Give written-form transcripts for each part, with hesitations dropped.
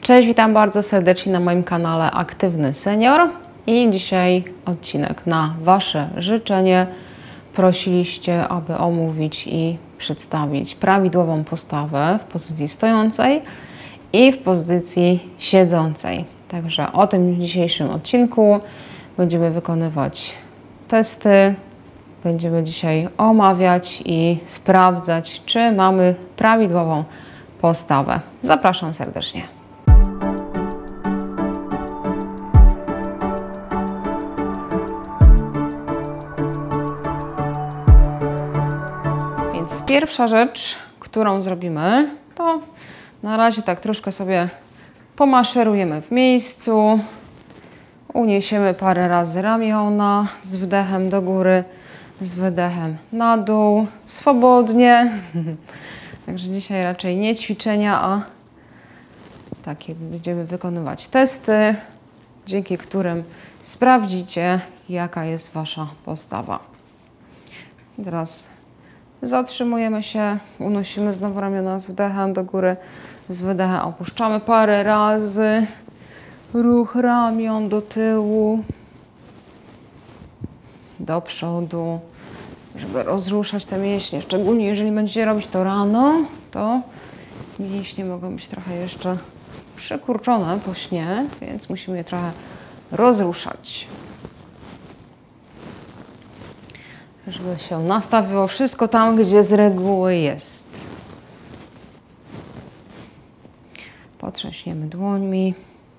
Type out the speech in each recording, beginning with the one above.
Cześć, witam bardzo serdecznie na moim kanale Aktywny Senior i dzisiaj odcinek na Wasze życzenie. Prosiliście, aby omówić i przedstawić prawidłową postawę w pozycji stojącej i w pozycji siedzącej. Także o tym w dzisiejszym odcinku będziemy wykonywać testy. Będziemy dzisiaj omawiać i sprawdzać, czy mamy prawidłową postawę. Zapraszam serdecznie. Więc pierwsza rzecz, którą zrobimy, to na razie tak troszkę sobie pomaszerujemy w miejscu. Uniesiemy parę razy ramiona z wdechem do góry, z wydechem na dół, swobodnie. Także dzisiaj raczej nie ćwiczenia, a takie będziemy wykonywać testy, dzięki którym sprawdzicie, jaka jest Wasza postawa. I teraz zatrzymujemy się, unosimy znowu ramiona z wdechem do góry, z wydechem opuszczamy parę razy. Ruch ramion do tyłu, do przodu, żeby rozruszać te mięśnie. Szczególnie jeżeli będziecie robić to rano, to mięśnie mogą być trochę jeszcze przekurczone po śnie, więc musimy je trochę rozruszać. Żeby się nastawiło wszystko tam, gdzie z reguły jest. Potrząśniemy dłońmi.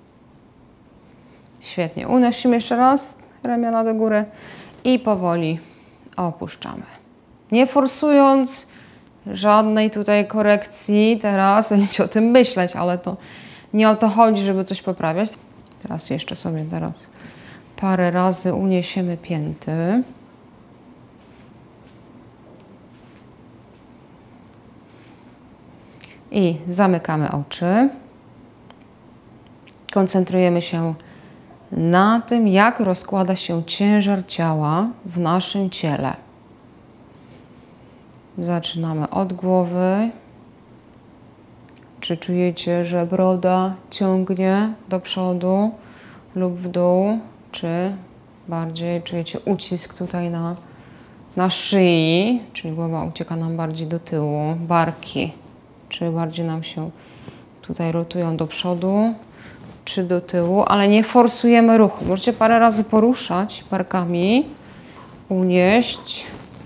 Świetnie. Unosimy jeszcze raz ramiona do góry i powoli opuszczamy. Nie forsując żadnej tutaj korekcji. Teraz będziecie o tym myśleć, ale to nie o to chodzi, żeby coś poprawiać. Teraz jeszcze sobie parę razy uniesiemy pięty. I zamykamy oczy. Koncentrujemy się na tym, jak rozkłada się ciężar ciała w naszym ciele. Zaczynamy od głowy. Czy czujecie, że broda ciągnie do przodu lub w dół? Czy bardziej czujecie ucisk tutaj na szyi? Czyli głowa ucieka nam bardziej do tyłu. Barki. Czy bardziej nam się tutaj rotują do przodu? Czy do tyłu, ale nie forsujemy ruchu. Możecie parę razy poruszać barkami, unieść,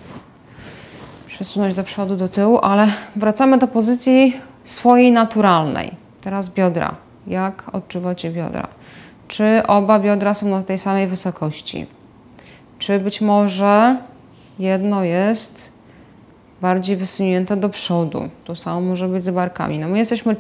przesunąć do przodu, do tyłu, ale wracamy do pozycji swojej naturalnej. Teraz biodra. Jak odczuwacie biodra? Czy oba biodra są na tej samej wysokości? Czy być może jedno jest bardziej wysunięte do przodu? To samo może być z barkami. No my jesteśmy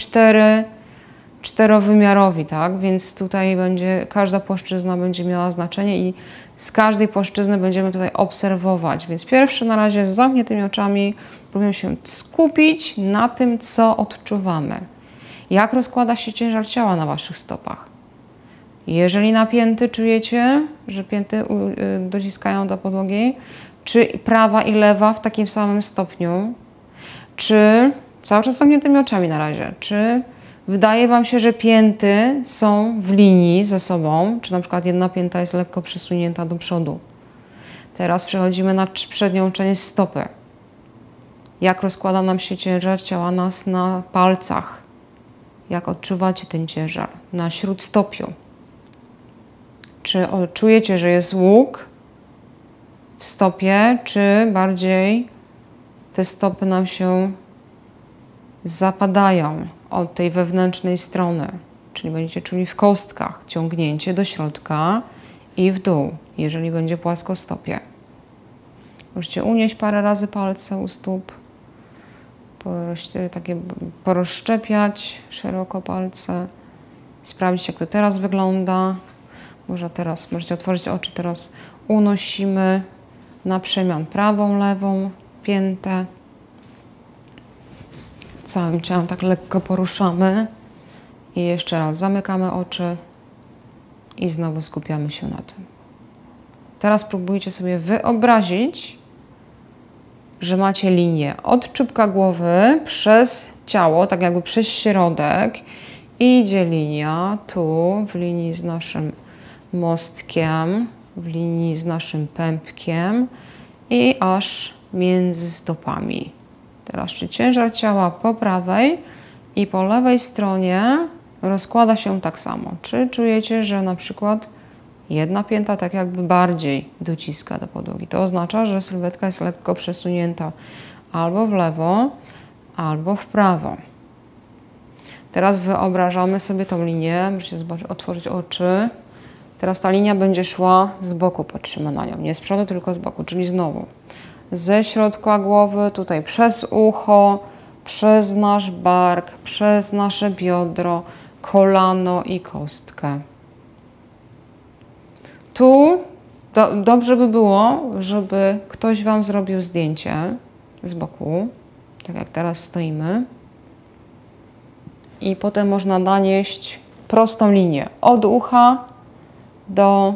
czterowymiarowi, tak? Więc tutaj każda płaszczyzna będzie miała znaczenie i z każdej płaszczyzny będziemy tutaj obserwować. Więc pierwsze na razie z zamkniętymi oczami próbujemy się skupić na tym, co odczuwamy. Jak rozkłada się ciężar ciała na Waszych stopach? Jeżeli na pięty czujecie, że pięty dociskają do podłogi, czy prawa i lewa w takim samym stopniu? Czy cały czas z zamkniętymi oczami na razie? Czy wydaje Wam się, że pięty są w linii ze sobą, czy na przykład jedna pięta jest lekko przesunięta do przodu. Teraz przechodzimy na przednią część stopy. Jak rozkłada nam się ciężar ciała na palcach? Jak odczuwacie ten ciężar na śródstopiu? Czy czujecie, że jest łuk w stopie, czy bardziej te stopy nam się zapadają od tej wewnętrznej strony, czyli będziecie czuli w kostkach ciągnięcie do środka i w dół, jeżeli będzie płaskostopie. Możecie unieść parę razy palce u stóp, porozszczepiać szeroko palce, sprawdzić, jak to teraz wygląda. Możecie otworzyć oczy, teraz unosimy na przemian prawą, lewą piętę. Całym ciałem tak lekko poruszamy i jeszcze raz zamykamy oczy i znowu skupiamy się na tym. Teraz próbujcie sobie wyobrazić, że macie linię od czubka głowy przez ciało, tak jakby przez środek idzie linia tu, w linii z naszym mostkiem, w linii z naszym pępkiem i aż między stopami. Teraz czy ciężar ciała po prawej i po lewej stronie rozkłada się tak samo. Czy czujecie, że na przykład jedna pięta tak jakby bardziej dociska do podłogi? To oznacza, że sylwetka jest lekko przesunięta albo w lewo, albo w prawo. Teraz wyobrażamy sobie tą linię, możecie zobaczyć, otworzyć oczy. Teraz ta linia będzie szła z boku, patrzymy na nią, nie z przodu, tylko z boku, czyli znowu ze środka głowy, tutaj przez ucho, przez nasz bark, przez nasze biodro, kolano i kostkę. Tu dobrze by było, żeby ktoś Wam zrobił zdjęcie z boku, tak jak teraz stoimy. I potem można nanieść prostą linię od ucha do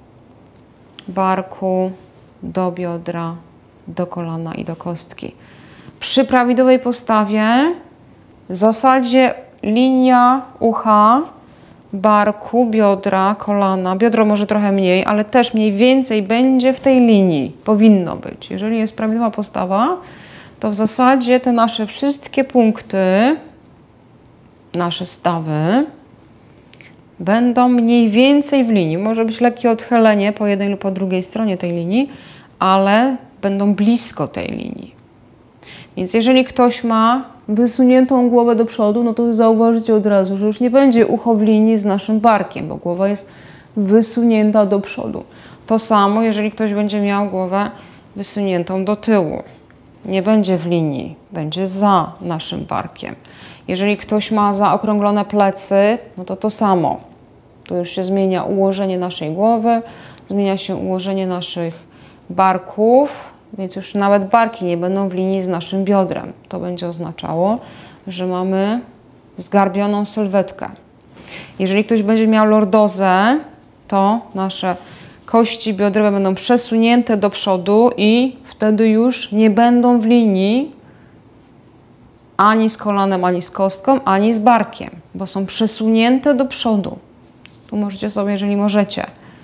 barku, do biodra, do kolana i do kostki. Przy prawidłowej postawie w zasadzie linia ucha, barku, biodra, kolana, biodro może trochę mniej, ale też mniej więcej będzie w tej linii, powinno być. Jeżeli jest prawidłowa postawa, to w zasadzie te nasze wszystkie punkty, nasze stawy będą mniej więcej w linii. Może być lekkie odchylenie po jednej lub po drugiej stronie tej linii, ale będą blisko tej linii. Więc jeżeli ktoś ma wysuniętą głowę do przodu, no to zauważycie od razu, że już nie będzie ucho w linii z naszym barkiem, bo głowa jest wysunięta do przodu. To samo, jeżeli ktoś będzie miał głowę wysuniętą do tyłu. Nie będzie w linii, będzie za naszym barkiem. Jeżeli ktoś ma zaokrąglone plecy, no to to samo. Tu już się zmienia ułożenie naszej głowy, zmienia się ułożenie naszych barków, więc już nawet barki nie będą w linii z naszym biodrem. To będzie oznaczało, że mamy zgarbioną sylwetkę. Jeżeli ktoś będzie miał lordozę, to nasze kości biodrowe będą przesunięte do przodu i wtedy już nie będą w linii ani z kolanem, ani z kostką, ani z barkiem, bo są przesunięte do przodu. Tu możecie sobie, jeżeli możecie,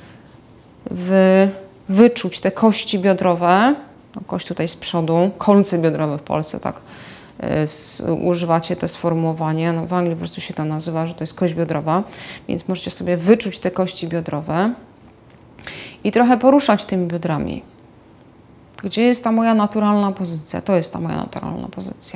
wyczuć te kości biodrowe, no, kość tutaj z przodu, kolce biodrowe w Polsce, tak używacie to sformułowanie, no, w Anglii po prostu się to nazywa, że to jest kość biodrowa, więc możecie sobie wyczuć te kości biodrowe i trochę poruszać tymi biodrami. Gdzie jest ta moja naturalna pozycja? To jest ta moja naturalna pozycja.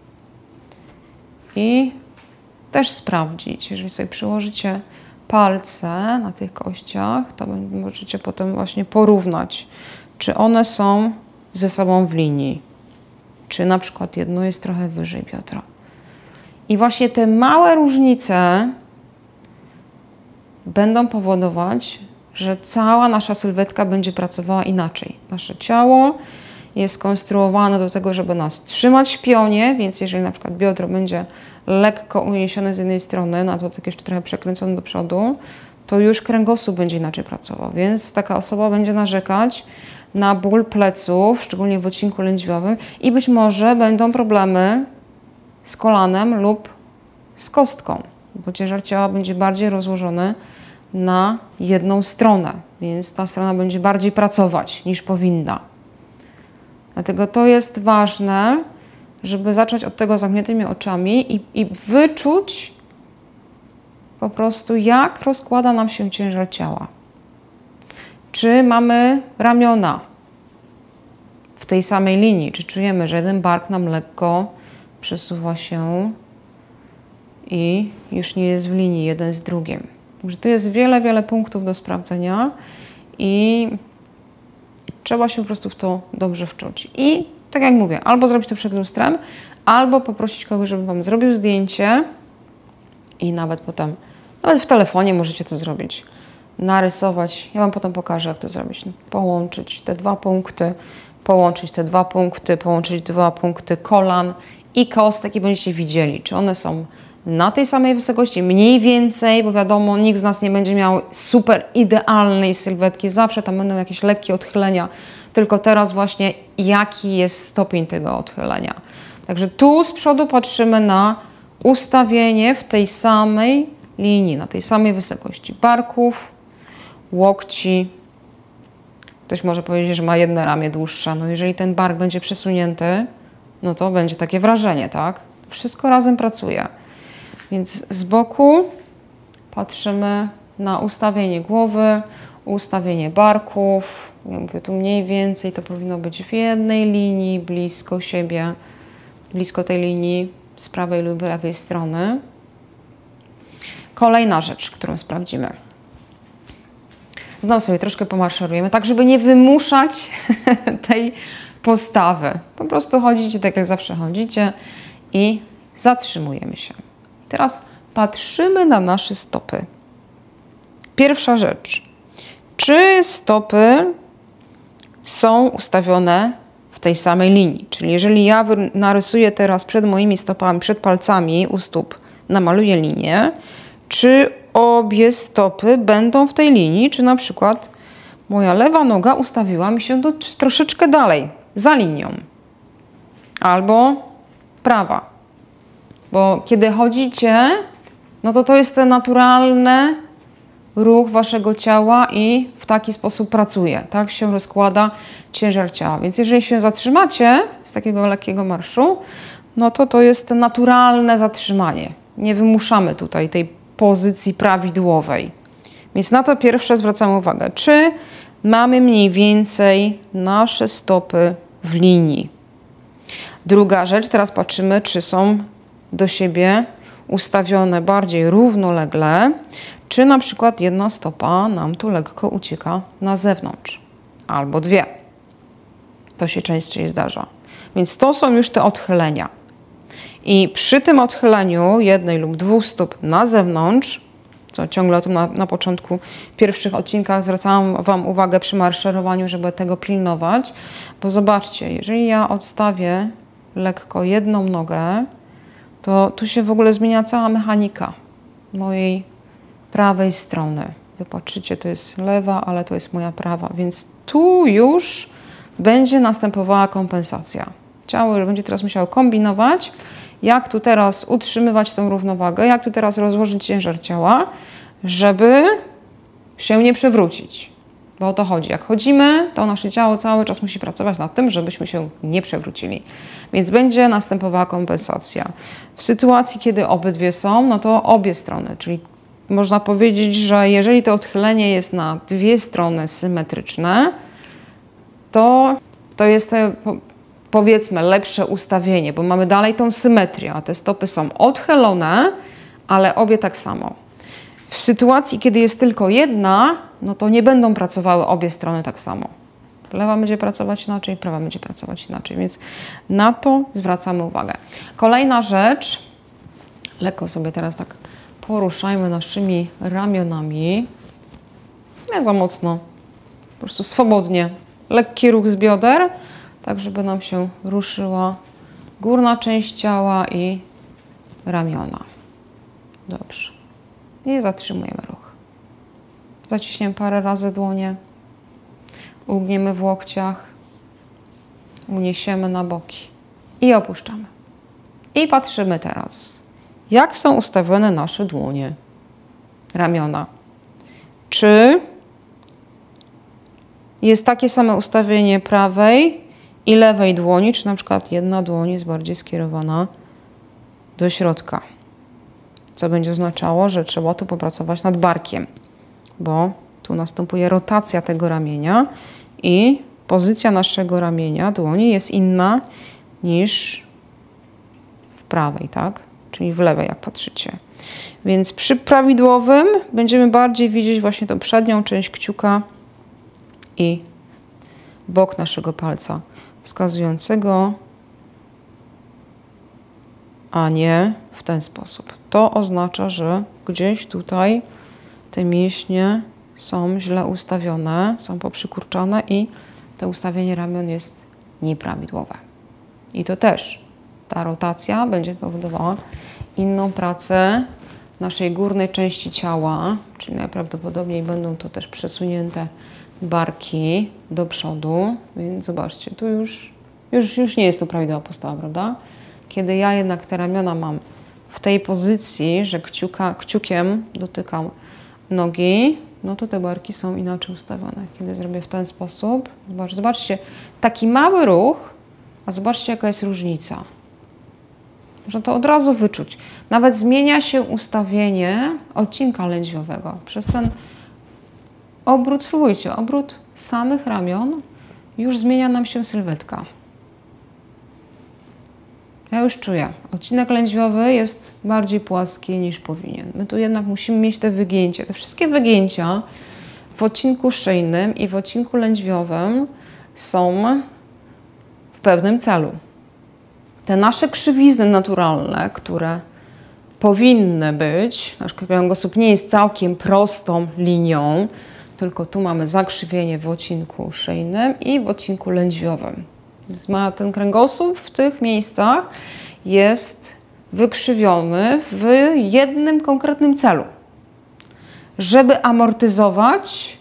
I też sprawdzić, jeżeli sobie przyłożycie palce na tych kościach, to możecie potem właśnie porównać, czy one są ze sobą w linii, czy na przykład jedno jest trochę wyżej biodra. I właśnie te małe różnice będą powodować, że cała nasza sylwetka będzie pracowała inaczej. Nasze ciało jest skonstruowane do tego, żeby nas trzymać w pionie, więc jeżeli na przykład biodro będzie lekko uniesione z jednej strony, na to tak jeszcze trochę przekręcone do przodu, to już kręgosłup będzie inaczej pracował, więc taka osoba będzie narzekać na ból pleców, szczególnie w odcinku lędźwiowym i być może będą problemy z kolanem lub z kostką, bo ciężar ciała będzie bardziej rozłożony na jedną stronę, więc ta strona będzie bardziej pracować niż powinna. Dlatego to jest ważne, żeby zacząć od tego zamkniętymi oczami i wyczuć po prostu, jak rozkłada nam się ciężar ciała. Czy mamy ramiona w tej samej linii, czy czujemy, że jeden bark nam lekko przesuwa się i już nie jest w linii jeden z drugim. Także tu jest wiele punktów do sprawdzenia i trzeba się po prostu w to dobrze wczuć. I tak jak mówię, albo zrobić to przed lustrem, albo poprosić kogoś, żeby Wam zrobił zdjęcie i nawet potem, nawet w telefonie możecie to zrobić. Narysować. Ja Wam potem pokażę, jak to zrobić. Połączyć te dwa punkty, połączyć dwa punkty kolan i kostek i będziecie widzieli, czy one są na tej samej wysokości, mniej więcej, bo wiadomo, nikt z nas nie będzie miał super idealnej sylwetki. Zawsze tam będą jakieś lekkie odchylenia, tylko teraz właśnie jaki jest stopień tego odchylenia. Także tu z przodu patrzymy na ustawienie w tej samej linii, na tej samej wysokości barków, łokci. Ktoś może powiedzieć, że ma jedno ramię dłuższe. No jeżeli ten bark będzie przesunięty, no to będzie takie wrażenie, tak? Wszystko razem pracuje. Więc z boku patrzymy na ustawienie głowy, ustawienie barków. Ja mówię tu mniej więcej, to powinno być w jednej linii, blisko siebie, blisko tej linii z prawej lub lewej strony. Kolejna rzecz, którą sprawdzimy. Znowu sobie troszkę pomarszerujemy, tak żeby nie wymuszać tej postawy. Po prostu chodzicie tak, jak zawsze chodzicie i zatrzymujemy się. Teraz patrzymy na nasze stopy. Pierwsza rzecz. Czy stopy są ustawione w tej samej linii? Czyli jeżeli ja narysuję teraz przed moimi stopami, przed palcami u stóp, namaluję linię, czy obie stopy będą w tej linii, czy na przykład moja lewa noga ustawiła mi się troszeczkę dalej, za linią, albo prawa. Bo kiedy chodzicie, no to jest ten naturalny ruch waszego ciała i w taki sposób pracuje. Tak się rozkłada ciężar ciała. Więc jeżeli się zatrzymacie z takiego lekkiego marszu, no to jest naturalne zatrzymanie. Nie wymuszamy tutaj tej pozycji prawidłowej. Więc na to pierwsze zwracamy uwagę. Czy mamy mniej więcej nasze stopy w linii? Druga rzecz, teraz patrzymy, czy są do siebie ustawione bardziej równolegle, czy na przykład jedna stopa nam tu lekko ucieka na zewnątrz, albo dwie. To się częściej zdarza. Więc to są już te odchylenia. I przy tym odchyleniu jednej lub dwóch stóp na zewnątrz, co ciągle o tym na początku pierwszych odcinkach zwracałam wam uwagę przy marszerowaniu, żeby tego pilnować, bo zobaczcie, jeżeli ja odstawię lekko jedną nogę, to tu się w ogóle zmienia cała mechanika mojej prawej strony. Wy patrzycie, to jest lewa, ale to jest moja prawa, więc tu już będzie następowała kompensacja. Ciało już będzie teraz musiało kombinować, jak tu teraz utrzymywać tą równowagę, jak tu teraz rozłożyć ciężar ciała, żeby się nie przewrócić. Bo o to chodzi. Jak chodzimy, to nasze ciało cały czas musi pracować nad tym, żebyśmy się nie przewrócili. Więc będzie następowała kompensacja. W sytuacji, kiedy obydwie są, no to obie strony, czyli można powiedzieć, że jeżeli to odchylenie jest na dwie strony symetryczne, to jest powiedzmy lepsze ustawienie, bo mamy dalej tą symetrię, a te stopy są odchylone, ale obie tak samo. W sytuacji, kiedy jest tylko jedna, no to nie będą pracowały obie strony tak samo. Lewa będzie pracować inaczej, prawa będzie pracować inaczej, więc na to zwracamy uwagę. Kolejna rzecz, lekko sobie teraz tak poruszajmy naszymi ramionami, nie za mocno, po prostu swobodnie, lekki ruch z bioder, tak żeby nam się ruszyła górna część ciała i ramiona. Dobrze. I zatrzymujemy ruch. Zaciśniemy parę razy dłonie, ugniemy w łokciach, uniesiemy na boki i opuszczamy. I patrzymy teraz, jak są ustawione nasze dłonie, ramiona. Czy jest takie samo ustawienie prawej i lewej dłoni, czy na przykład jedna dłoń jest bardziej skierowana do środka. Co będzie oznaczało, że trzeba tu popracować nad barkiem, bo tu następuje rotacja tego ramienia i pozycja naszego ramienia, dłoni jest inna niż w prawej, tak? Czyli w lewej, jak patrzycie. Więc przy prawidłowym będziemy bardziej widzieć właśnie tą przednią część kciuka i bok naszego palca wskazującego, a nie w ten sposób. To oznacza, że gdzieś tutaj te mięśnie są źle ustawione, są poprzykurczone i to ustawienie ramion jest nieprawidłowe. I to też ta rotacja będzie powodowała inną pracę naszej górnej części ciała, czyli najprawdopodobniej będą to też przesunięte barki do przodu, więc zobaczcie, tu już nie jest to prawidłowa postawa, prawda? Kiedy ja jednak te ramiona mam w tej pozycji, że kciukiem dotykam nogi, no to te barki są inaczej ustawione. Kiedy zrobię w ten sposób, zobaczcie, taki mały ruch, a zobaczcie, jaka jest różnica. Można to od razu wyczuć. Nawet zmienia się ustawienie odcinka lędźwiowego. Przez ten obrót, spróbujcie, obrót samych ramion, już zmienia nam się sylwetka. Ja już czuję, odcinek lędźwiowy jest bardziej płaski niż powinien. My tu jednak musimy mieć te wygięcie. Te wszystkie wygięcia w odcinku szyjnym i w odcinku lędźwiowym są w pewnym celu. Te nasze krzywizny naturalne, które powinny być, nasz kręgosłup nie jest całkiem prostą linią, tylko tu mamy zakrzywienie w odcinku szyjnym i w odcinku lędźwiowym. Więc ma ten kręgosłup w tych miejscach jest wykrzywiony w jednym konkretnym celu. Żeby amortyzować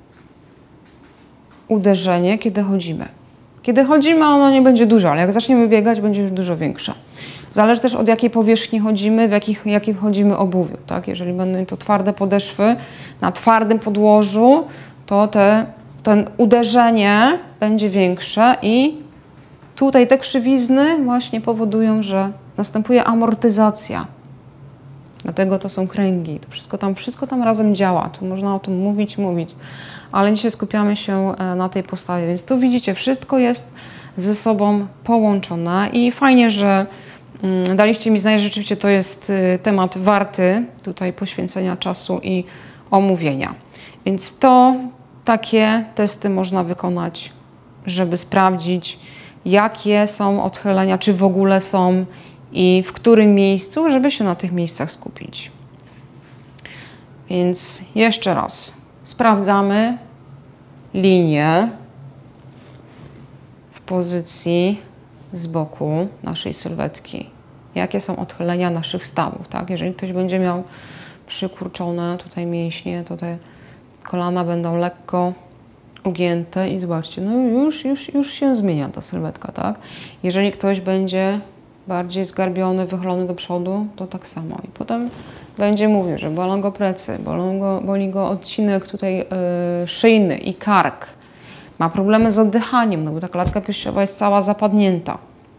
uderzenie, kiedy chodzimy. Kiedy chodzimy, ono nie będzie duże, ale jak zaczniemy biegać, będzie już dużo większe. Zależy też od jakiej powierzchni chodzimy, w jakim chodzimy obuwiu. Tak? Jeżeli będą to twarde podeszwy na twardym podłożu, to ten uderzenie będzie większe i tutaj te krzywizny właśnie powodują, że następuje amortyzacja. Dlatego to są kręgi. To wszystko tam razem działa. Tu można o tym mówić, ale dzisiaj skupiamy się na tej postawie. Więc tu widzicie, wszystko jest ze sobą połączone i fajnie, że daliście mi znać, że rzeczywiście to jest temat warty tutaj poświęcenia czasu i omówienia. Więc takie testy można wykonać, żeby sprawdzić, jakie są odchylenia, czy w ogóle są i w którym miejscu, żeby się na tych miejscach skupić. Więc jeszcze raz sprawdzamy linię w pozycji z boku naszej sylwetki. Jakie są odchylenia naszych stawów, tak? Jeżeli ktoś będzie miał przykurczone tutaj mięśnie, to te kolana będą lekko ugięte i zobaczcie, no już się zmienia ta sylwetka, tak? Jeżeli ktoś będzie bardziej zgarbiony, wychylony do przodu, to tak samo. I potem będzie mówił, że bolą go plecy, boli go odcinek tutaj szyjny i kark. Ma problemy z oddychaniem, no bo ta klatka piersiowa jest cała zapadnięta.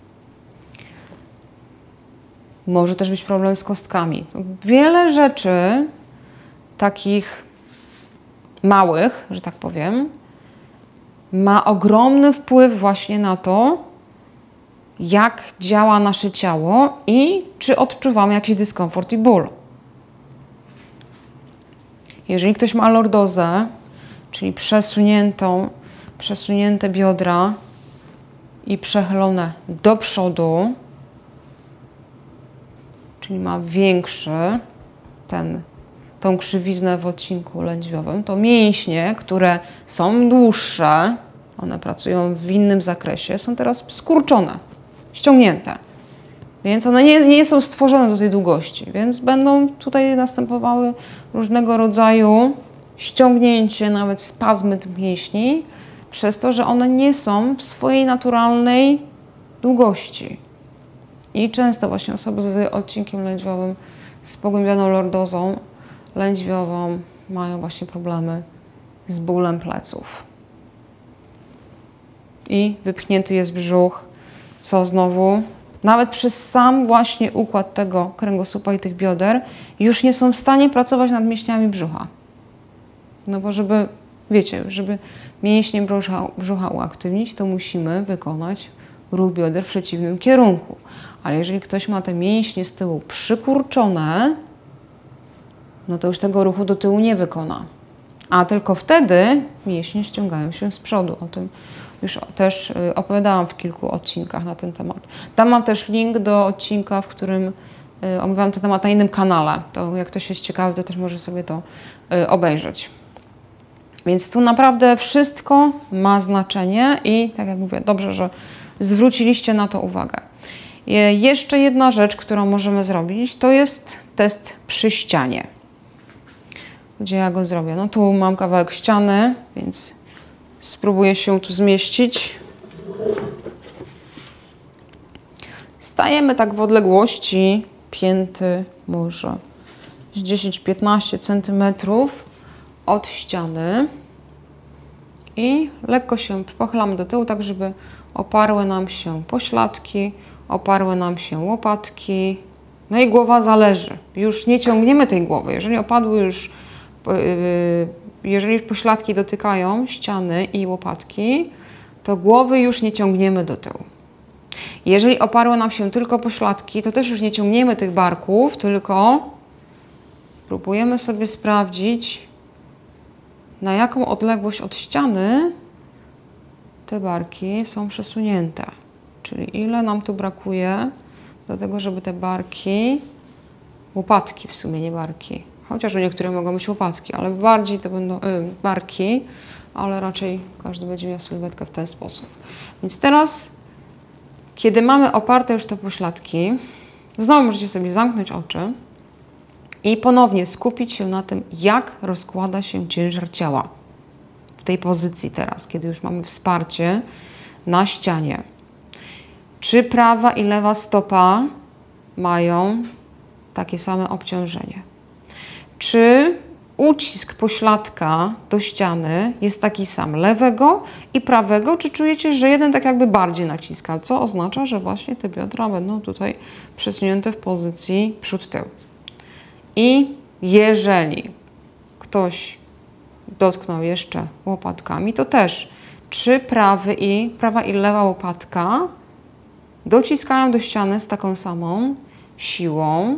Może też być problem z kostkami. Wiele rzeczy takich małych, że tak powiem, ma ogromny wpływ właśnie na to, jak działa nasze ciało i czy odczuwamy jakiś dyskomfort i ból. Jeżeli ktoś ma lordozę, czyli przesunięte biodra i przechylone do przodu, czyli ma większy tą krzywiznę w odcinku lędźwiowym, to mięśnie, które są dłuższe, one pracują w innym zakresie, są teraz skurczone, ściągnięte. Więc one nie są stworzone do tej długości, więc będą tutaj następowały różnego rodzaju ściągnięcie, nawet spazmy tych mięśni, przez to, że one nie są w swojej naturalnej długości. I często właśnie osoby z odcinkiem lędźwiowym, z pogłębioną lordozą lędźwiową mają właśnie problemy z bólem pleców. I wypchnięty jest brzuch, co znowu, nawet przez sam właśnie układ tego kręgosłupa i tych bioder, już nie są w stanie pracować nad mięśniami brzucha. No bo żeby mięśnie brzucha uaktywnić, to musimy wykonać ruch bioder w przeciwnym kierunku. Ale jeżeli ktoś ma te mięśnie z tyłu przykurczone, no to już tego ruchu do tyłu nie wykona. A tylko wtedy mięśnie ściągają się z przodu. O tym już też opowiadałam w kilku odcinkach na ten temat. Tam mam też link do odcinka, w którym omawiałam ten temat na innym kanale. To jak ktoś jest ciekawy, to też może sobie to obejrzeć. Więc tu naprawdę wszystko ma znaczenie i tak jak mówię, dobrze, że zwróciliście na to uwagę. Jeszcze jedna rzecz, którą możemy zrobić, to jest test przy ścianie. Gdzie ja go zrobię? No tu mam kawałek ściany, więc spróbuję się tu zmieścić. Stajemy tak w odległości pięty może z 10-15 cm od ściany i lekko się pochylamy do tyłu, tak żeby oparły nam się pośladki, oparły nam się łopatki. No i głowa zależy. Już nie ciągniemy tej głowy. Jeżeli opadły już, jeżeli pośladki dotykają ściany i łopatki, to głowy już nie ciągniemy do tyłu. Jeżeli oparły nam się tylko pośladki, to też już nie ciągniemy tych barków, tylko próbujemy sobie sprawdzić, na jaką odległość od ściany te barki są przesunięte. Czyli ile nam tu brakuje do tego, żeby te barki, łopatki w sumie, nie barki, chociaż u niektórych mogą być łopatki, ale bardziej to będą barki, ale raczej każdy będzie miał sylwetkę w ten sposób. Więc teraz, kiedy mamy oparte już te pośladki, znowu możecie sobie zamknąć oczy i ponownie skupić się na tym, jak rozkłada się ciężar ciała w tej pozycji teraz, kiedy już mamy wsparcie na ścianie. Czy prawa i lewa stopa mają takie same obciążenie? Czy ucisk pośladka do ściany jest taki sam lewego i prawego? Czy czujecie, że jeden tak jakby bardziej naciska? Co oznacza, że właśnie te biodra będą tutaj przesunięte w pozycji przód-tył. I jeżeli ktoś dotknął jeszcze łopatkami, to też czy prawa i lewa łopatka dociskają do ściany z taką samą siłą,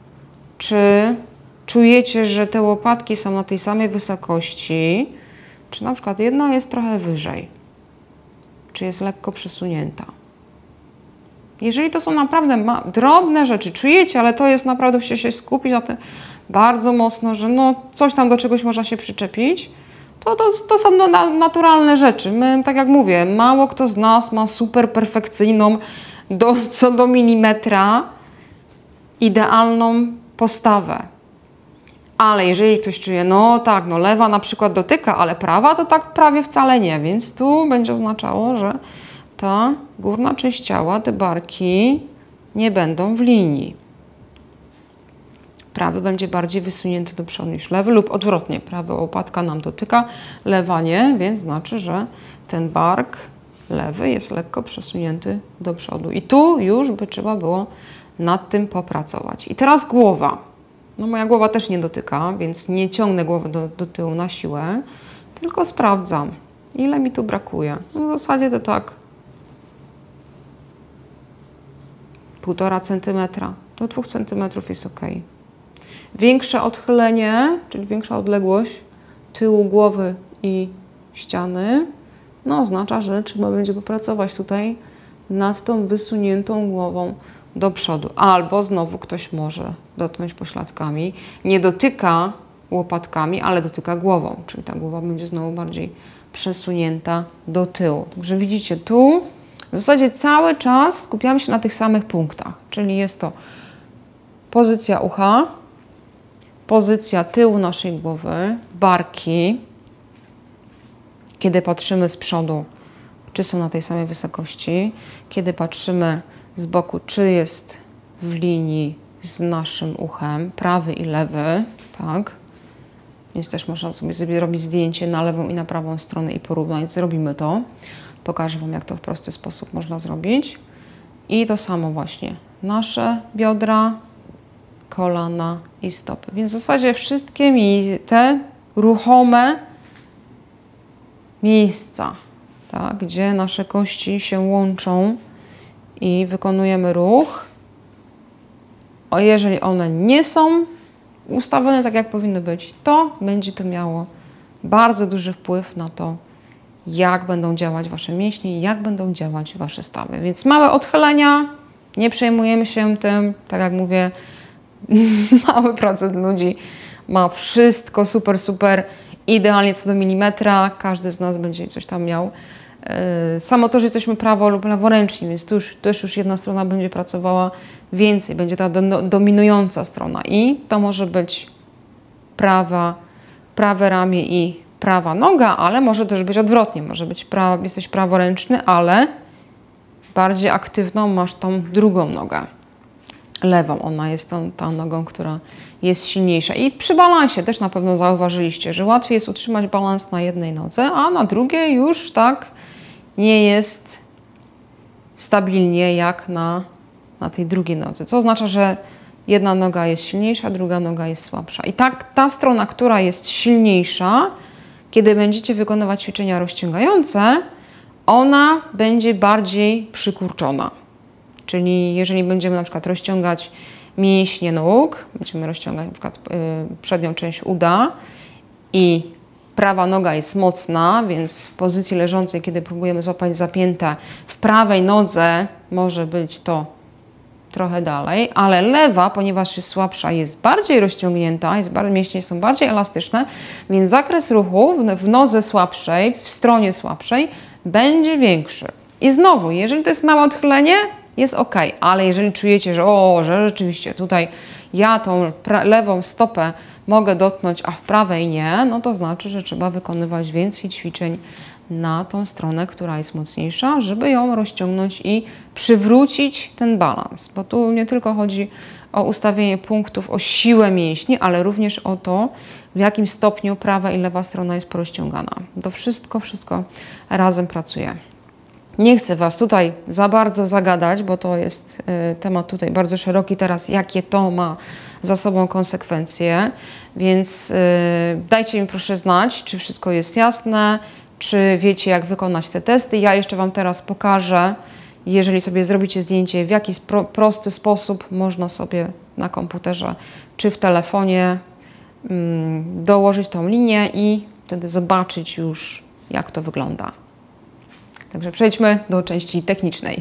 czy czujecie, że te łopatki są na tej samej wysokości, czy na przykład jedna jest trochę wyżej, czy jest lekko przesunięta. Jeżeli to są naprawdę drobne rzeczy, czujecie, ale to jest naprawdę, musicie się skupić na tym bardzo mocno, że no coś tam do czegoś można się przyczepić, to są naturalne rzeczy. My, tak jak mówię, mało kto z nas ma super perfekcyjną, co do milimetra, idealną postawę. Ale jeżeli ktoś czuje, no tak, no lewa na przykład dotyka, ale prawa to tak prawie wcale nie, więc tu będzie oznaczało, że ta górna część ciała, te barki nie będą w linii. Prawy będzie bardziej wysunięty do przodu niż lewy lub odwrotnie. Prawa łopatka nam dotyka, lewa nie, więc znaczy, że ten bark lewy jest lekko przesunięty do przodu. I tu już by trzeba było nad tym popracować. I teraz głowa. No moja głowa też nie dotyka, więc nie ciągnę głowy do tyłu na siłę, tylko sprawdzam, ile mi tu brakuje. No w zasadzie to tak 1,5 cm do 2 cm jest ok. Większe odchylenie, czyli większa odległość tyłu głowy i ściany, no oznacza, że trzeba będzie popracować tutaj nad tą wysuniętą głową do przodu. Albo znowu ktoś może dotknąć pośladkami, nie dotyka łopatkami, ale dotyka głową, czyli ta głowa będzie znowu bardziej przesunięta do tyłu. Także widzicie, tu w zasadzie cały czas skupiamy się na tych samych punktach, czyli jest to pozycja ucha, pozycja tyłu naszej głowy, barki, kiedy patrzymy z przodu, czy są na tej samej wysokości, kiedy patrzymy z boku, czy jest w linii z naszym uchem, prawy i lewy, tak? Więc też można sobie robić zdjęcie na lewą i na prawą stronę i porównać. Zrobimy to. Pokażę Wam, jak to w prosty sposób można zrobić. I to samo właśnie. Nasze biodra, kolana i stopy. Więc w zasadzie wszystkie te ruchome miejsca, tak, gdzie nasze kości się łączą i wykonujemy ruch. Jeżeli one nie są ustawione tak, jak powinny być, to będzie to miało bardzo duży wpływ na to, jak będą działać Wasze mięśnie i jak będą działać Wasze stawy. Więc małe odchylenia, nie przejmujemy się tym, tak jak mówię, mały procent ludzi ma wszystko super idealnie co do milimetra, każdy z nas będzie coś tam miał. Samo to, że jesteśmy prawo lub leworęczni, więc tu też już jedna strona będzie pracowała więcej, będzie ta dominująca strona i to może być prawe ramię i prawa noga, ale może też być odwrotnie, może być jesteś praworęczny, ale bardziej aktywną masz tą drugą nogę. lewą. Ona jest tą nogą, która jest silniejsza. I przy balansie też na pewno zauważyliście, że łatwiej jest utrzymać balans na jednej nodze, a na drugiej już tak nie jest stabilnie jak na tej drugiej nodze. Co oznacza, że jedna noga jest silniejsza, druga noga jest słabsza. I tak ta strona, która jest silniejsza, kiedy będziecie wykonywać ćwiczenia rozciągające, ona będzie bardziej przykurczona. Czyli jeżeli będziemy na przykład rozciągać mięśnie nóg, będziemy rozciągać na przykład przednią część uda i prawa noga jest mocna, więc w pozycji leżącej, kiedy próbujemy złapać zapięte w prawej nodze, może być to trochę dalej, ale lewa, ponieważ jest słabsza, jest bardziej rozciągnięta, mięśnie są bardziej elastyczne, więc zakres ruchu w nodze słabszej, w stronie słabszej będzie większy. I znowu, jeżeli to jest małe odchylenie, jest ok, ale jeżeli czujecie, że rzeczywiście tutaj ja tą lewą stopę mogę dotknąć, a w prawej nie, no to znaczy, że trzeba wykonywać więcej ćwiczeń na tą stronę, która jest mocniejsza, żeby ją rozciągnąć i przywrócić ten balans. Bo tu nie tylko chodzi o ustawienie punktów, o siłę mięśni, ale również o to, w jakim stopniu prawa i lewa strona jest porozciągana. To wszystko razem pracuje. Nie chcę Was tutaj za bardzo zagadać, bo to jest temat tutaj bardzo szeroki teraz, jakie to ma za sobą konsekwencje, więc dajcie mi proszę znać, czy wszystko jest jasne, czy wiecie, jak wykonać te testy. Ja jeszcze Wam teraz pokażę, jeżeli sobie zrobicie zdjęcie, w jaki prosty sposób można sobie na komputerze czy w telefonie dołożyć tą linię i wtedy zobaczyć już, jak to wygląda. Także przejdźmy do części technicznej.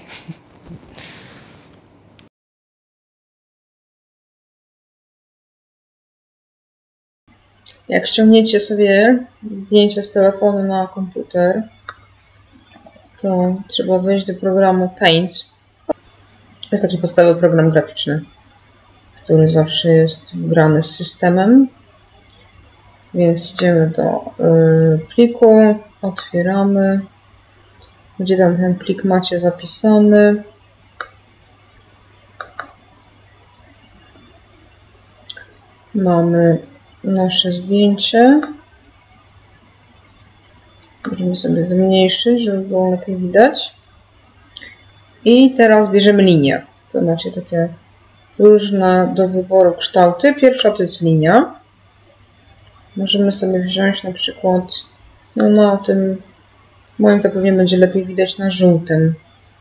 Jak ściągniecie sobie zdjęcie z telefonu na komputer, to trzeba wejść do programu Paint. To jest taki podstawowy program graficzny, który zawsze jest wgrany z systemem. Więc idziemy do pliku, otwieramy. Gdzie tam ten plik macie zapisany. Mamy nasze zdjęcie. Możemy sobie zmniejszyć, żeby było lepiej widać. I teraz bierzemy linię. To macie takie różne do wyboru kształty. Pierwsza to jest linia. Możemy sobie wziąć na przykład, no na tym, moim to pewnie będzie lepiej widać na żółtym.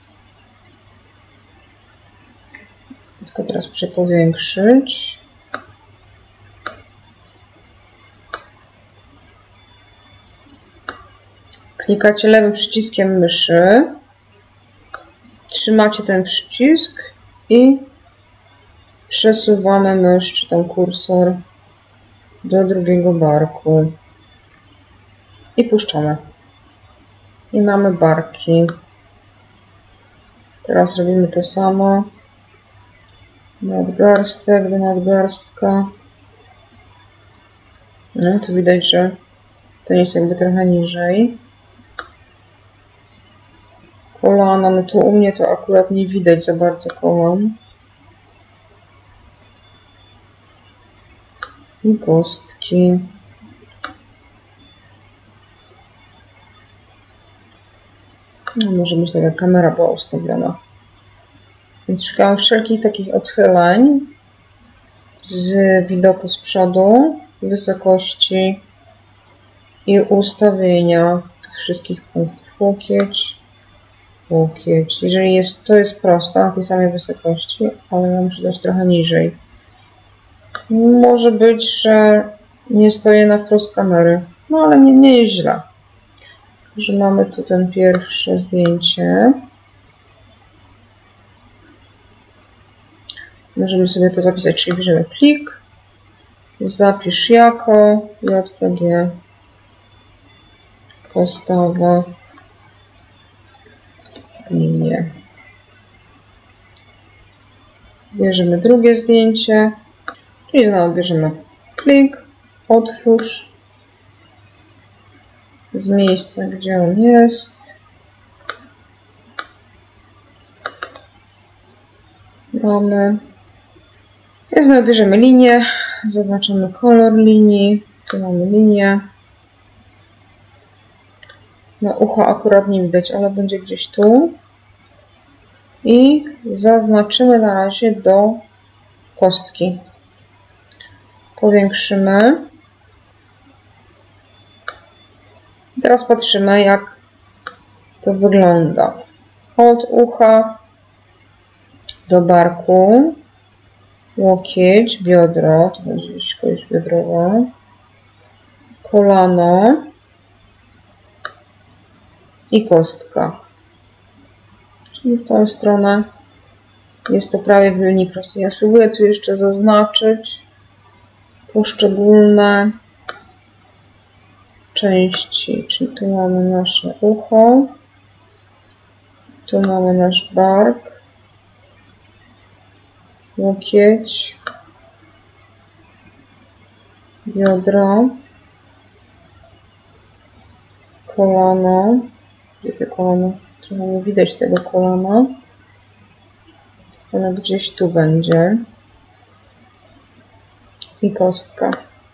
Tylko teraz przepowiększyć. Klikacie lewym przyciskiem myszy. Trzymacie ten przycisk i przesuwamy mysz czy tam kursor do drugiego barku. I puszczamy. I mamy barki. Teraz robimy to samo. Nadgarstek do nadgarstka. No, tu widać, że to jest jakby trochę niżej. Kolana, no to u mnie to akurat nie widać za bardzo kolan. I kostki. No, może być taka kamera była ustawiona. Więc szukam wszelkich takich odchyleń z widoku z przodu, wysokości i ustawienia tych wszystkich punktów. Łokieć, łokieć. Jeżeli to jest proste na tej samej wysokości, ale ja muszę dać trochę niżej. Może być, że nie stoję na wprost kamery, no ale nie jest źle. Że mamy tu ten pierwsze zdjęcie. Możemy sobie to zapisać, czyli bierzemy plik, zapisz jako JPG, postawa, linie. Bierzemy drugie zdjęcie, czyli znowu bierzemy plik, otwórz z miejsca, gdzie on jest. Mamy I znowu bierzemy linię, zaznaczamy kolor linii, tu mamy linię. Na ucho akurat nie widać, ale będzie gdzieś tu. I zaznaczymy na razie do kostki. Powiększymy. I teraz patrzymy, jak to wygląda. Od ucha do barku, łokieć, biodro, to będzie gdzieś kość biodrowa, kolano i kostka. Czyli w tą stronę jest to prawie w linii prostej. Ja spróbuję tu jeszcze zaznaczyć poszczególne części. Czyli tu mamy nasze ucho, tu mamy nasz bark, łokieć, biodro, kolano. Gdzie te kolano? Trochę nie widać tego kolana, ale gdzieś tu będzie. I kostka.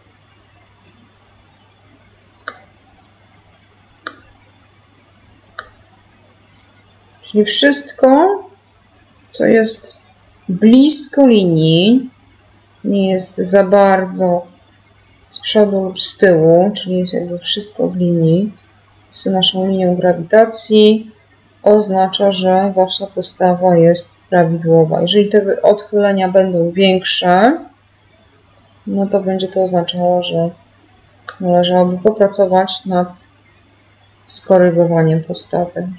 Czyli wszystko, co jest blisko linii, nie jest za bardzo z przodu lub z tyłu, czyli jest jakby wszystko w linii, z naszą linią grawitacji, oznacza, że wasza postawa jest prawidłowa. Jeżeli te odchylenia będą większe, no to będzie to oznaczało, że należałoby popracować nad skorygowaniem postawy.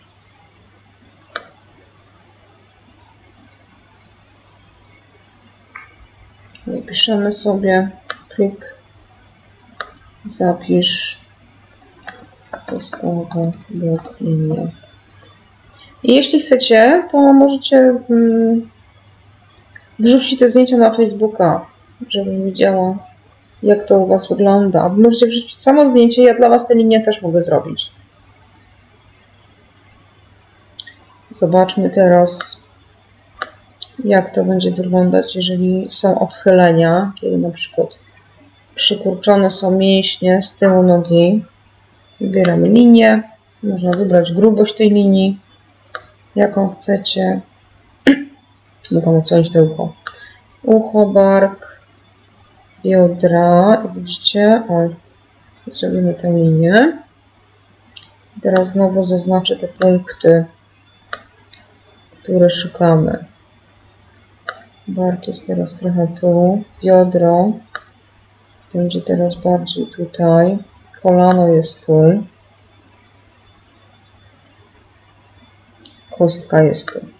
Piszemy sobie plik, zapisz postawę blok linię. I jeśli chcecie, to możecie wrzucić te zdjęcia na Facebooka, żebym widziała, jak to u was wygląda. Albo możecie wrzucić samo zdjęcie, ja dla was tę linię też mogę zrobić. Zobaczmy teraz, jak to będzie wyglądać, jeżeli są odchylenia, kiedy na przykład przykurczone są mięśnie z tyłu nogi. Wybieramy linię, można wybrać grubość tej linii, jaką chcecie. Mogę odsłonić to ucho. Ucho, bark, biodra. I widzicie, zrobimy tę linię. Teraz znowu zaznaczę te punkty, które szukamy. Bark jest teraz trochę tu, biodro będzie teraz bardziej tutaj, kolano jest tu, kostka jest tu.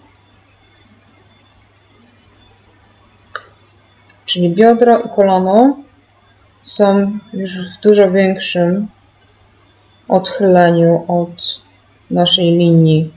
Czyli biodro i kolano są już w dużo większym odchyleniu od naszej linii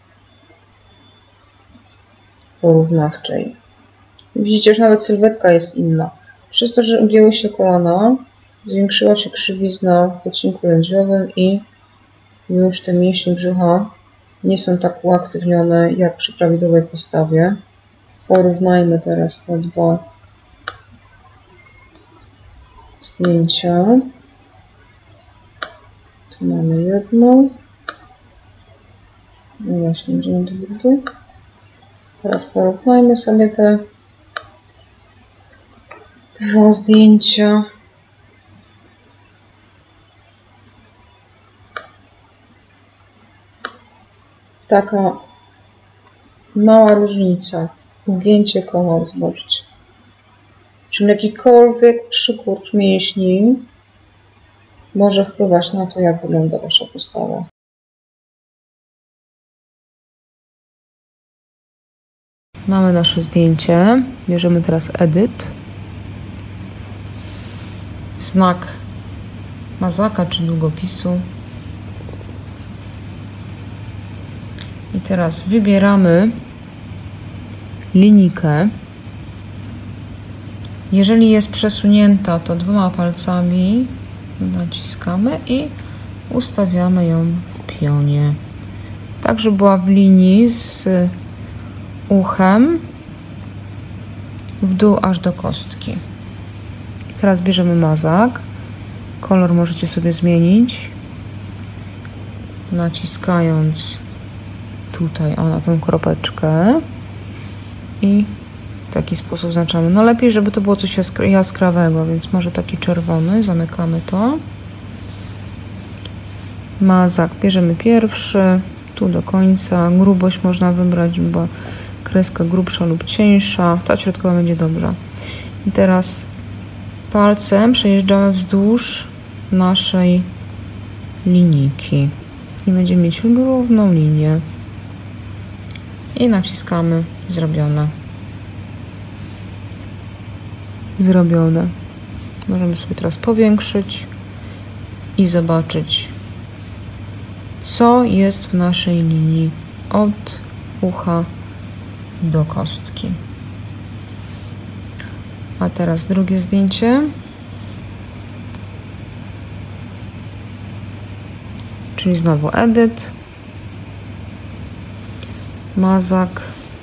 porównawczej. Widzicie, że nawet sylwetka jest inna. Przez to, że ugięły się kolana, zwiększyła się krzywizna w odcinku lędźwiowym i już te mięśnie brzucha nie są tak uaktywnione jak przy prawidłowej postawie. Porównajmy teraz te dwa zdjęcia. Tu mamy jedno. No właśnie, idziemy do drugiego. Teraz porównajmy sobie te dwa zdjęcia. Taka mała różnica. Ugięcie kolan, zobaczcie. Czyli jakikolwiek przykurcz mięśni może wpływać na to, jak wygląda wasza postawa. Mamy nasze zdjęcie. Bierzemy teraz edyt. Znak mazaka czy długopisu. I teraz wybieramy linijkę. Jeżeli jest przesunięta, to dwoma palcami naciskamy i ustawiamy ją w pionie. Tak, żeby była w linii z uchem w dół aż do kostki. Teraz bierzemy mazak. Kolor możecie sobie zmienić, naciskając tutaj na tę kropeczkę i w taki sposób zaznaczamy. No lepiej, żeby to było coś jaskrawego, więc może taki czerwony. Zamykamy to. Mazak bierzemy pierwszy, tu do końca. Grubość można wybrać, bo kreska grubsza lub cieńsza. Ta środkowa będzie dobra. I teraz palcem przejeżdżamy wzdłuż naszej linijki i będziemy mieć równą linię i naciskamy zrobione. Zrobione. Możemy sobie teraz powiększyć i zobaczyć, co jest w naszej linii od ucha do kostki. A teraz drugie zdjęcie. Czyli znowu edyt. Mazak.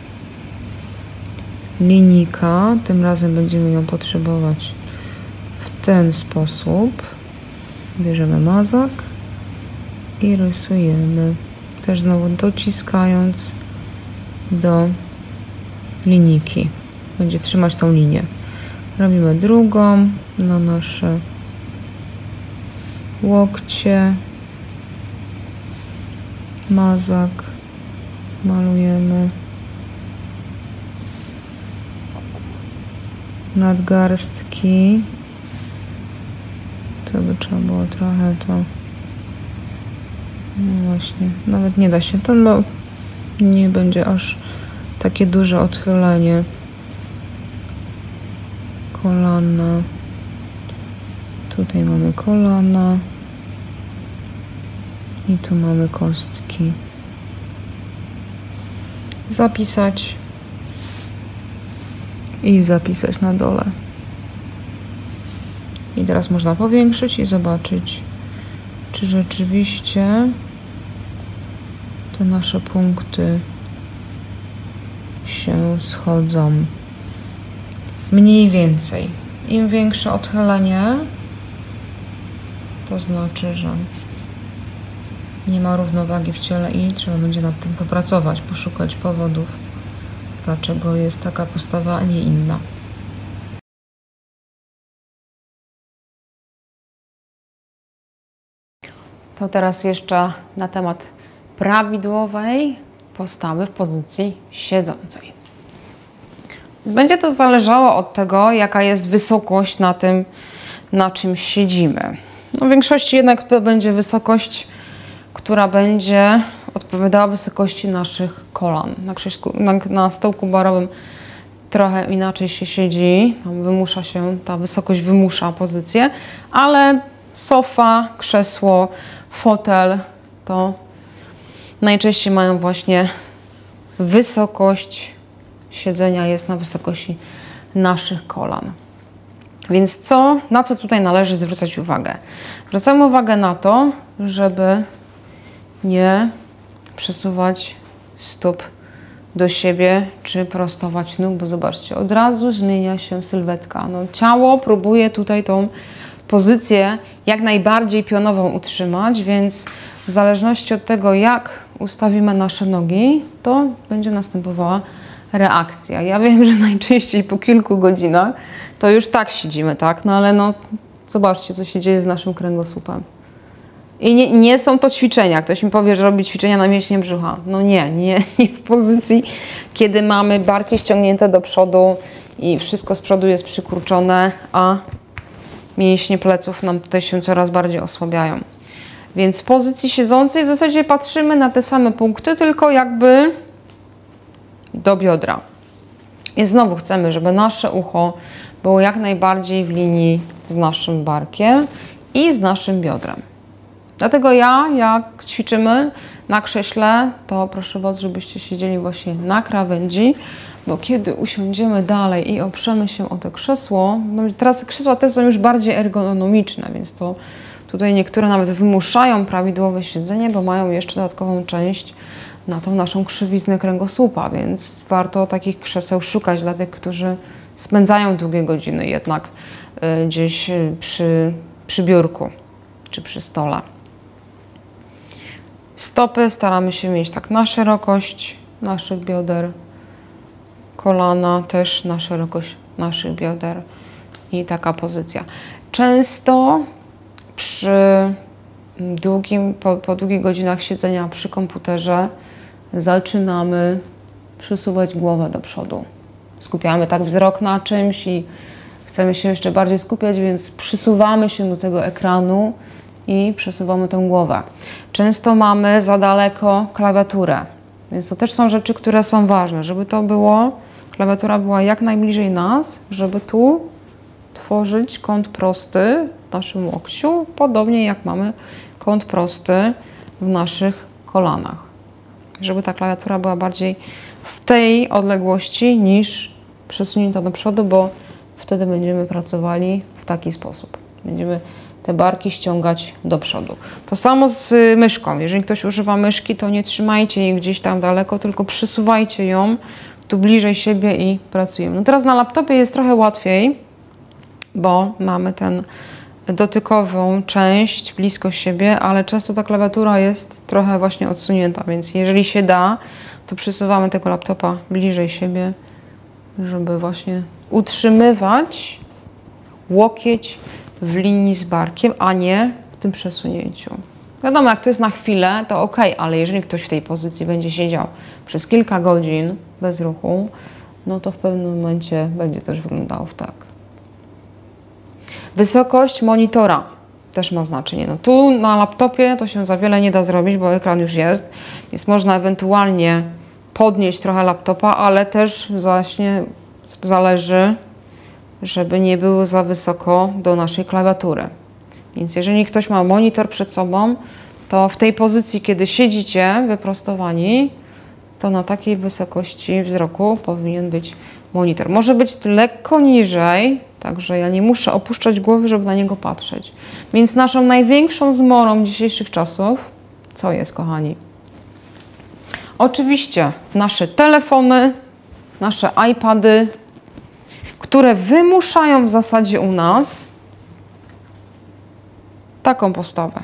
Linijka. Tym razem będziemy ją potrzebować w ten sposób. Bierzemy mazak i rysujemy. Też znowu dociskając do linijki. Będzie trzymać tą linię. Robimy drugą na nasze łokcie. Mazak. Malujemy. Nadgarstki. To by trzeba było trochę to. No właśnie, nawet nie da się. To nie będzie aż takie duże odchylenie. Kolana. Tutaj mamy kolana. I tu mamy kostki. Zapisać. I zapisać na dole. I teraz można powiększyć i zobaczyć, czy rzeczywiście te nasze punkty się schodzą. Mniej więcej. Im większe odchylenie, to znaczy, że nie ma równowagi w ciele i trzeba będzie nad tym popracować, poszukać powodów, dlaczego jest taka postawa, a nie inna. To teraz jeszcze na temat prawidłowej postawy w pozycji siedzącej. Będzie to zależało od tego, jaka jest wysokość na tym, na czym siedzimy. No w większości jednak to będzie wysokość, która będzie odpowiadała wysokości naszych kolan. Na stołku barowym trochę inaczej się siedzi, tam wymusza się, ta wysokość wymusza pozycję, ale sofa, krzesło, fotel to najczęściej mają właśnie wysokość siedzenia jest na wysokości naszych kolan. Więc na co tutaj należy zwracać uwagę? Zwracamy uwagę na to, żeby nie przesuwać stóp do siebie, czy prostować nóg, bo zobaczcie, od razu zmienia się sylwetka. No, ciało próbuje tutaj tą pozycję jak najbardziej pionową utrzymać, więc w zależności od tego, jak ustawimy nasze nogi, to będzie następowała reakcja. Ja wiem, że najczęściej po kilku godzinach to już tak siedzimy, tak? No ale no, zobaczcie, co się dzieje z naszym kręgosłupem. I nie są to ćwiczenia. Ktoś mi powie, że robi ćwiczenia na mięśnie brzucha. No nie w pozycji, kiedy mamy barki ściągnięte do przodu i wszystko z przodu jest przykurczone, a mięśnie pleców nam tutaj się coraz bardziej osłabiają. Więc w pozycji siedzącej w zasadzie patrzymy na te same punkty, tylko jakby do biodra. I znowu chcemy, żeby nasze ucho było jak najbardziej w linii z naszym barkiem i z naszym biodrem. Dlatego jak ćwiczymy na krześle, to proszę Was, żebyście siedzieli właśnie na krawędzi, bo kiedy usiądziemy dalej i oprzemy się o to krzesło, no teraz krzesła te są już bardziej ergonomiczne, więc to tutaj niektóre nawet wymuszają prawidłowe siedzenie, bo mają jeszcze dodatkową część na tą naszą krzywiznę kręgosłupa, więc warto takich krzeseł szukać dla tych, którzy spędzają długie godziny jednak gdzieś przy biurku czy przy stole. Stopy staramy się mieć tak na szerokość naszych bioder, kolana też na szerokość naszych bioder i taka pozycja. Często po długich godzinach siedzenia przy komputerze zaczynamy przesuwać głowę do przodu. Skupiamy tak wzrok na czymś i chcemy się jeszcze bardziej skupiać, więc przysuwamy się do tego ekranu i przesuwamy tę głowę. Często mamy za daleko klawiaturę, więc to też są rzeczy, które są ważne, żeby klawiatura była jak najbliżej nas, żeby tu tworzyć kąt prosty w naszym łokciu, podobnie jak mamy kąt prosty w naszych kolanach. Żeby ta klawiatura była bardziej w tej odległości niż przesunięta do przodu, bo wtedy będziemy pracowali w taki sposób. Będziemy te barki ściągać do przodu. To samo z myszką. Jeżeli ktoś używa myszki, to nie trzymajcie jej gdzieś tam daleko, tylko przysuwajcie ją tu bliżej siebie i pracujemy. No teraz na laptopie jest trochę łatwiej, bo mamy tę dotykową część blisko siebie, ale często ta klawiatura jest trochę właśnie odsunięta, więc jeżeli się da, to przysuwamy tego laptopa bliżej siebie, żeby właśnie utrzymywać łokieć w linii z barkiem, a nie w tym przesunięciu. Wiadomo, jak to jest na chwilę, to ok, ale jeżeli ktoś w tej pozycji będzie siedział przez kilka godzin bez ruchu, no to w pewnym momencie będzie też wyglądało tak. Wysokość monitora też ma znaczenie. No tu na laptopie to się za wiele nie da zrobić, bo ekran już jest, więc można ewentualnie podnieść trochę laptopa, ale też właśnie zależy, żeby nie było za wysoko do naszej klawiatury. Więc jeżeli ktoś ma monitor przed sobą, to w tej pozycji, kiedy siedzicie wyprostowani, to na takiej wysokości wzroku powinien być monitor. Może być lekko niżej, także ja nie muszę opuszczać głowy, żeby na niego patrzeć. Więc naszą największą zmorą dzisiejszych czasów, co jest, kochani? Oczywiście nasze telefony, nasze iPady, które wymuszają w zasadzie u nas taką postawę.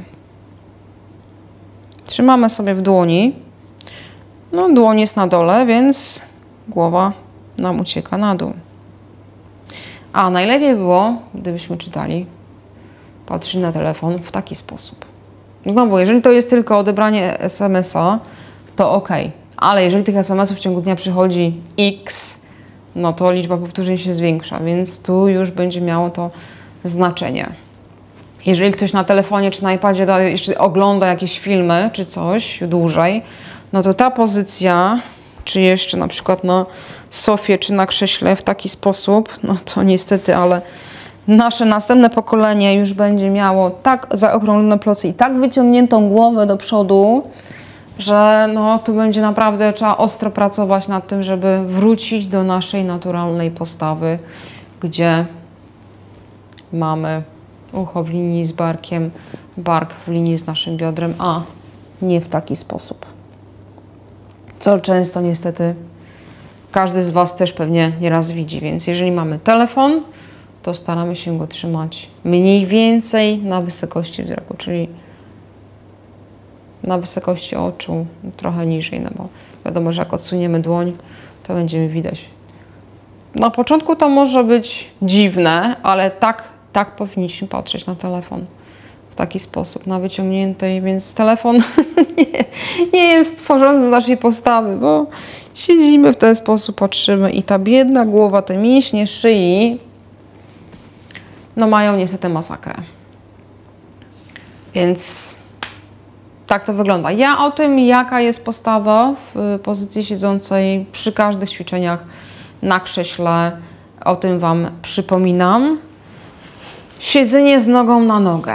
Trzymamy sobie w dłoni. No, dłoń jest na dole, więc głowa nam ucieka na dół. A najlepiej było, gdybyśmy czytali, patrzyli na telefon w taki sposób. Znowu, jeżeli to jest tylko odebranie SMS-a, to ok. Ale jeżeli tych SMS-ów w ciągu dnia przychodzi X, no to liczba powtórzeń się zwiększa, więc tu już będzie miało to znaczenie. Jeżeli ktoś na telefonie czy na iPadzie jeszcze ogląda jakieś filmy czy coś dłużej, no to ta pozycja, czy jeszcze na przykład na sofie czy na krześle w taki sposób, no to niestety, ale nasze następne pokolenie już będzie miało tak zaokrąglone plecy i tak wyciągniętą głowę do przodu, że no tu będzie naprawdę trzeba ostro pracować nad tym, żeby wrócić do naszej naturalnej postawy, gdzie mamy ucho w linii z barkiem, bark w linii z naszym biodrem, a nie w taki sposób. Co często niestety każdy z Was też pewnie nieraz widzi, więc jeżeli mamy telefon, to staramy się go trzymać mniej więcej na wysokości wzroku, czyli na wysokości oczu, trochę niżej, no bo wiadomo, że jak odsuniemy dłoń, to będziemy widać. Na początku to może być dziwne, ale tak powinniśmy patrzeć na telefon. W taki sposób, na wyciągniętej, więc telefon nie jest stworzony do naszej postawy, bo siedzimy w ten sposób, patrzymy i ta biedna głowa, te mięśnie szyi, no mają niestety masakrę. Więc tak to wygląda. Ja o tym, jaka jest postawa w pozycji siedzącej przy każdych ćwiczeniach na krześle, o tym Wam przypominam. Siedzenie z nogą na nogę.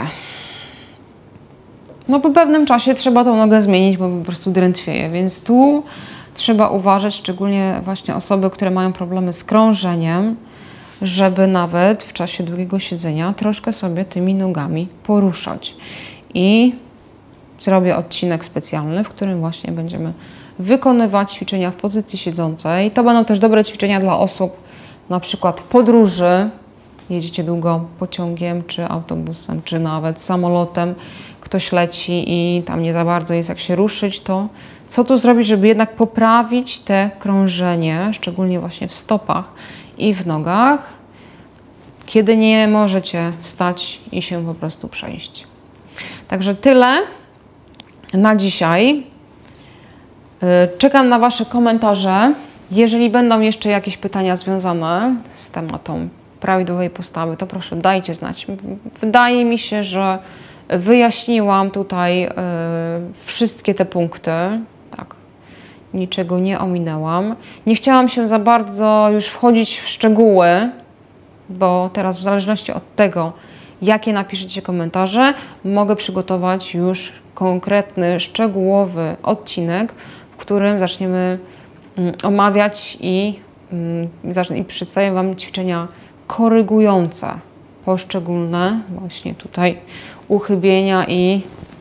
No po pewnym czasie trzeba tą nogę zmienić, bo po prostu drętwieje, więc tu trzeba uważać, szczególnie właśnie osoby, które mają problemy z krążeniem, żeby nawet w czasie długiego siedzenia troszkę sobie tymi nogami poruszać. I zrobię odcinek specjalny, w którym właśnie będziemy wykonywać ćwiczenia w pozycji siedzącej. To będą też dobre ćwiczenia dla osób na przykład w podróży, jedziecie długo pociągiem, czy autobusem, czy nawet samolotem, ktoś leci i tam nie za bardzo jest jak się ruszyć, to co tu zrobić, żeby jednak poprawić te krążenie, szczególnie właśnie w stopach i w nogach, kiedy nie możecie wstać i się po prostu przejść. Także tyle na dzisiaj. Czekam na Wasze komentarze. Jeżeli będą jeszcze jakieś pytania związane z tematem prawidłowej postawy, to proszę dajcie znać. Wydaje mi się, że wyjaśniłam tutaj wszystkie te punkty. Tak, niczego nie ominęłam. Nie chciałam się za bardzo już wchodzić w szczegóły, bo teraz w zależności od tego, jakie napiszecie komentarze, mogę przygotować już konkretny, szczegółowy odcinek, w którym zaczniemy omawiać i przedstawię Wam ćwiczenia korygujące poszczególne właśnie tutaj uchybienia i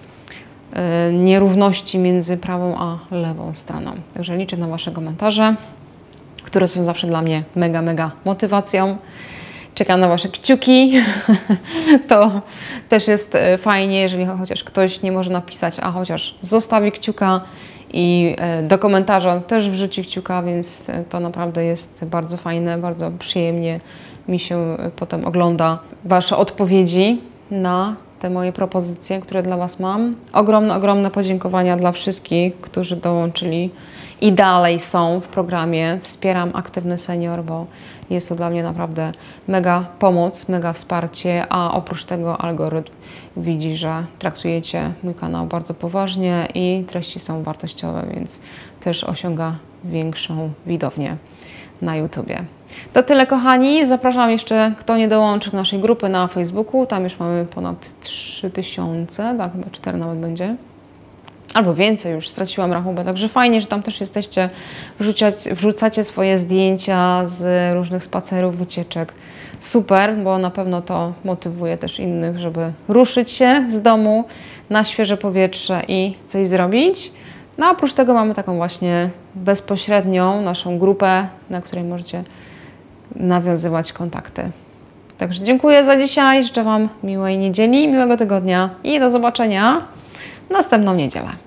nierówności między prawą a lewą stroną. Także liczę na Wasze komentarze, które są zawsze dla mnie mega motywacją. Czekam na Wasze kciuki. To też jest fajnie, jeżeli chociaż ktoś nie może napisać, a chociaż zostawi kciuka i do komentarza też wrzuci kciuka, więc to naprawdę jest bardzo fajne, bardzo przyjemnie mi się potem ogląda Wasze odpowiedzi na te moje propozycje, które dla Was mam. Ogromne podziękowania dla wszystkich, którzy dołączyli i dalej są w programie Wspieram Aktywny Senior, bo jest to dla mnie naprawdę mega pomoc, mega wsparcie, a oprócz tego algorytm widzi, że traktujecie mój kanał bardzo poważnie i treści są wartościowe, więc też osiąga większą widownię na YouTubie. To tyle, kochani. Zapraszam jeszcze, kto nie dołączył do naszej grupy na Facebooku. Tam już mamy ponad 3000, tak, chyba 4 nawet będzie. Albo więcej, już straciłam rachubę. Także fajnie, że tam też jesteście, wrzucacie swoje zdjęcia z różnych spacerów, wycieczek. Super, bo na pewno to motywuje też innych, żeby ruszyć się z domu na świeże powietrze i coś zrobić. No a oprócz tego mamy taką właśnie bezpośrednią naszą grupę, na której możecie nawiązywać kontakty. Także dziękuję za dzisiaj, życzę Wam miłej niedzieli, miłego tygodnia i do zobaczenia w następną niedzielę.